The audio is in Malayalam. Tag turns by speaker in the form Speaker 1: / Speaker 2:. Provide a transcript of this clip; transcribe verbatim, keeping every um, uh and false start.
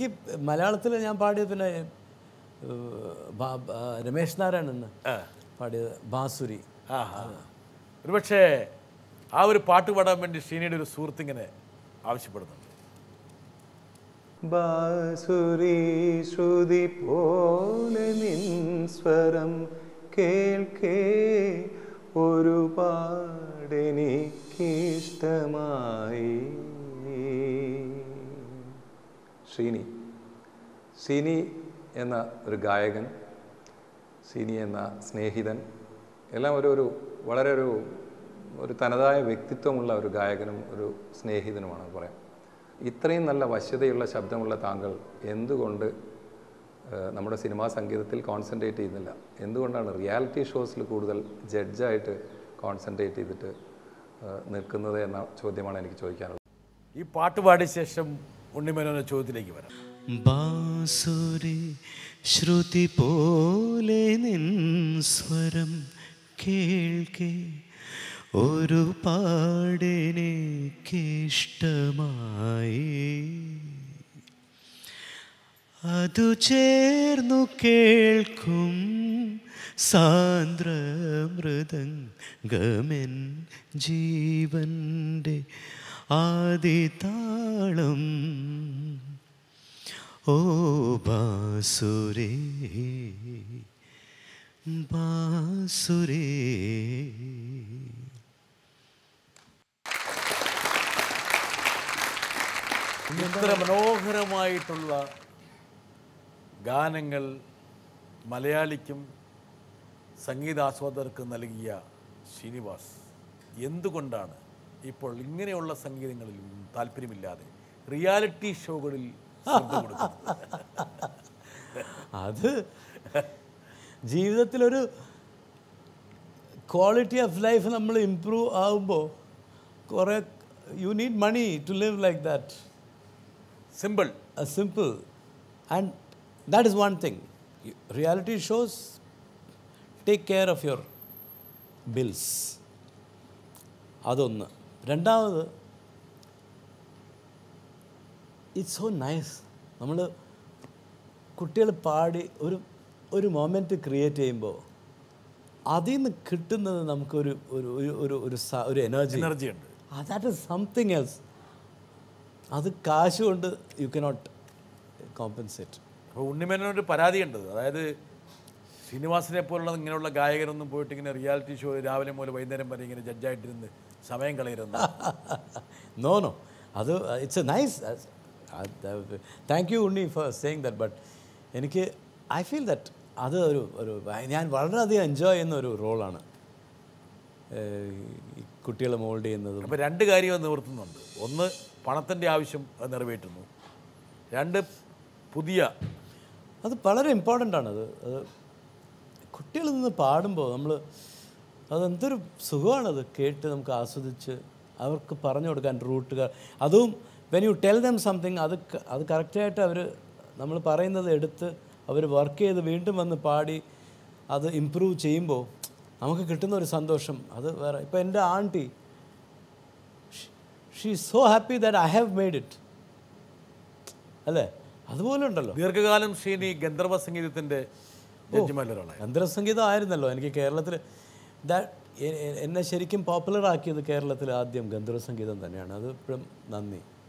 Speaker 1: എനിക്ക് മലയാളത്തിൽ ഞാൻ പാടിയത് പിന്നെ രമേശ് നാരായണൻ പാടിയത് ബാസുരി.
Speaker 2: ആ ഒരുപക്ഷെ ആ ഒരു പാട്ട് പാടാൻ വേണ്ടി ഷീനയുടെ ഒരു സുഹൃത്തിങ്ങനെ ആവശ്യപ്പെടുന്നുണ്ട്.
Speaker 3: ബാസുരി ശ്രുതി പോലെ നിൻ സ്വരം കേൾക്കേ ഒരുപാടെനിക്കിഷ്ടമായി. ശ്രീനി ശ്രീനി എന്ന ഒരു ഗായകൻ, ശ്രീനി എന്ന സ്നേഹിതൻ എല്ലാം ഒരു ഒരു വളരെ ഒരു ഒരു തനതായ വ്യക്തിത്വമുള്ള ഒരു ഗായകനും ഒരു സ്നേഹിതനുമാണ് പറയാം. ഇത്രയും നല്ല വശ്യതയുള്ള ശബ്ദമുള്ള താങ്കൾ എന്തുകൊണ്ട് നമ്മുടെ സിനിമാ സംഗീതത്തിൽ കോൺസെൻട്രേറ്റ് ചെയ്യുന്നില്ല? എന്തുകൊണ്ടാണ് റിയാലിറ്റി ഷോസിൽ കൂടുതൽ ജഡ്ജായിട്ട് കോൺസെൻട്രേറ്റ് ചെയ്തിട്ട് നിൽക്കുന്നത് എന്ന ചോദ്യമാണ് എനിക്ക് ചോദിക്കാനുള്ളത്.
Speaker 2: ഈ പാട്ട് പാടിയ ശേഷം ഉണ്ണിമേനോന്റെ ചോദ്യത്തിലേക്ക് വരാം.
Speaker 4: ബാസുരി ശ്രുതി പോലെ നിൻ സ്വരം കേൾക്കേ ഒരുപാടെനിക്കിഷ്ടമായി. അതു ചേർന്നു കേൾക്കും സാന്ദ്രമൃദംഗമെൻ ജീവന്റെ ആദിതാളം. ഓ ബാസുരേ ബാസുരേ.
Speaker 2: ഇത്ര മനോഹരമായിട്ടുള്ള ഗാനങ്ങൾ മലയാളിക്കും സംഗീതാസ്വാദകർക്കും നൽകിയ ശ്രീനിവാസ് എന്തുകൊണ്ടാണ് ഇപ്പോൾ ഇങ്ങനെയുള്ള സംഗീതങ്ങളിലും താല്പര്യമില്ലാതെ റിയാലിറ്റി ഷോകളിൽ ശ്രദ്ധ കൊടുക്കുന്നത്?
Speaker 1: അത് ജീവിതത്തിലൊരു ക്വാളിറ്റി ഓഫ് ലൈഫ് നമ്മൾ ഇംപ്രൂവ് ആകുമ്പോൾ കുറേ you need money to live like that.
Speaker 2: Simple
Speaker 1: simple and that is one thing. Reality shows take care of your bills. അതൊന്ന്. രണ്ടാമത് ഇറ്റ്സ് സോ നൈസ്. നമ്മൾ കുട്ടികൾ പാടി ഒരു ഒരു മൊമെൻറ്റ് ക്രിയേറ്റ് ചെയ്യുമ്പോൾ അതിൽ നിന്ന് കിട്ടുന്നത് നമുക്കൊരു ഒരു ഒരു ഒരു ഒരു എനർജി
Speaker 2: എനർജി ഉണ്ട്.
Speaker 1: That is something else. അത് കാശ് കൊണ്ട് യു കനോട്ട് കോമ്പൻസേറ്റ്.
Speaker 2: അപ്പോൾ ഉണ്ണിമേനോനൊരു പരാതിയുണ്ട്. അതായത് ശ്രീനിവാസിനെ പോലുള്ള ഇങ്ങനെയുള്ള ഗായകരൊന്നും പോയിട്ട് ഇങ്ങനെ റിയാലിറ്റി ഷോ രാവിലെ മുതൽ വൈകുന്നേരം വരെ ഇങ്ങനെ ജഡ്ജായിട്ടിരുന്ന് സമയം കളയരുന്നു.
Speaker 1: നോ നോ അത് it's a nice. Thank you Unni for saying that. But എനിക്ക് ഐ ഫീൽ ദാറ്റ് അത് ഒരു ഒരു ഞാൻ വളരെയധികം എൻജോയ് ചെയ്യുന്ന ഒരു റോളാണ് കുട്ടികളെ മോൾഡ് ചെയ്യുന്നത്.
Speaker 2: അപ്പോൾ രണ്ട് കാര്യം നിവർത്തുന്നുണ്ട്. ഒന്ന്, പണത്തിൻ്റെ ആവശ്യം അത് നിറവേറ്റുന്നു. രണ്ട്, പുതിയ
Speaker 1: അത് വളരെ ഇമ്പോർട്ടൻ്റ് ആണ്. അത് അത് കുട്ടികളിൽ നിന്ന് പാടുമ്പോൾ നമ്മൾ അതെന്തൊരു സുഖമാണത് കേട്ട് നമുക്ക് ആസ്വദിച്ച് അവർക്ക് പറഞ്ഞു കൊടുക്കാൻ റൂട്ടുകൾ. അതും when you tell them something അത് അത് കറക്റ്റായിട്ട് അവർ നമ്മൾ പറയുന്നത് എടുത്ത് അവർ വർക്ക് ചെയ്ത് വീണ്ടും വന്ന് പാടി അത് ഇമ്പ്രൂവ് ചെയ്യുമ്പോൾ നമുക്ക് കിട്ടുന്ന ഒരു സന്തോഷം അത് വേറെ. ഇപ്പോൾ എൻ്റെ aunty she is so happy that I have made it. അല്ലേ? അതുപോലെ ഉണ്ടല്ലോ.
Speaker 2: ദീർഘകാലം ശ്രീനി ഗന്ധർവ സംഗീതത്തിൻ്റെ ജഡ്ജിമാരിലൊരാളാണ്.
Speaker 1: ഗന്ധർവ സംഗീതം ആയിരുന്നല്ലോ എനിക്ക് കേരളത്തിൽ. ദാറ്റ് എന്നെ ശരിക്കും പോപ്പുലർ ആക്കിയത് കേരളത്തിൽ ആദ്യം ഗന്ധർവ സംഗീതം തന്നെയാണ്. അത് ഇപ്പോഴും നന്ദി.